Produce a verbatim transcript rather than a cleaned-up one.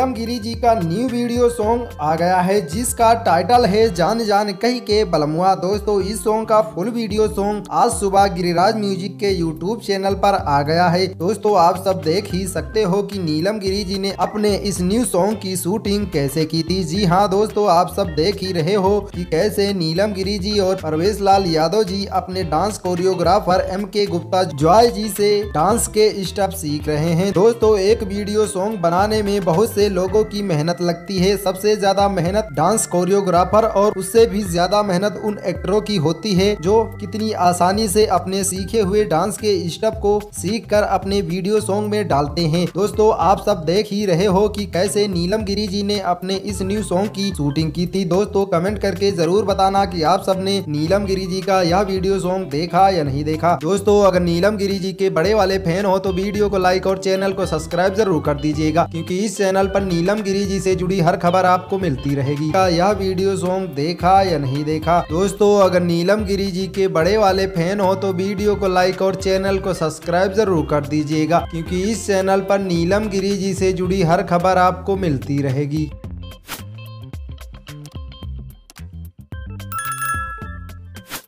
नीलम गिरी जी का new video song आ गया है जिसका टाइटल है जान जान कही के बलमुआ। दोस्तों इस सॉन्ग का फुल वीडियो सॉन्ग आज सुबह गिरिराज म्यूजिक के यूट्यूब चैनल पर आ गया है। दोस्तों आप सब देख ही सकते हो कि नीलम गिरी जी ने अपने इस न्यू सॉन्ग की शूटिंग कैसे की थी। जी हाँ दोस्तों, आप सब देख ही रहे हो कि कैसे नीलम गिरी जी और परवेश लाल यादव जी अपने डांस कोरियोग्राफर एम के गुप्ता जॉय जी से डांस के स्टेप सीख रहे हैं। दोस्तों एक वीडियो सॉन्ग बनाने में बहुत से लोगों की मेहनत लगती है। सबसे ज्यादा मेहनत डांस कोरियोग्राफर और उससे भी ज्यादा मेहनत उन एक्टरों की होती है जो कितनी आसानी से अपने सीखे हुए डांस के स्टेप को सीख कर अपने वीडियो सॉन्ग में डालते हैं। दोस्तों आप सब देख ही रहे हो कि कैसे नीलम गिरी जी ने अपने इस न्यू सॉन्ग की शूटिंग की थी। दोस्तों कमेंट करके जरूर बताना कि आप सबने नीलम गिरी जी का यह वीडियो सॉन्ग देखा या नहीं देखा। दोस्तों अगर नीलम गिरी जी के बड़े वाले फैन हो तो वीडियो को लाइक और चैनल को सब्सक्राइब जरूर कर दीजिएगा, क्योंकि इस चैनल पर नीलम गिरी जी से जुड़ी हर खबर आपको मिलती रहेगी। क्या यह वीडियो सॉन्ग देखा या नहीं देखा? दोस्तों अगर नीलम गिरी जी के बड़े वाले फैन हो तो वीडियो को लाइक और चैनल को सब्सक्राइब जरूर कर दीजिएगा, क्योंकि इस चैनल पर नीलम गिरी जी से जुड़ी हर खबर आपको मिलती रहेगी।